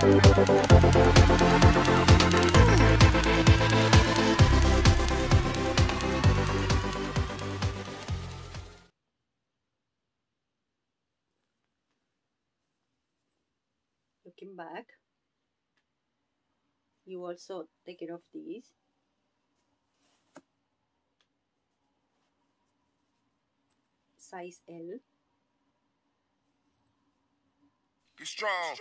Looking back, you also take care of these. Size L. Be strong.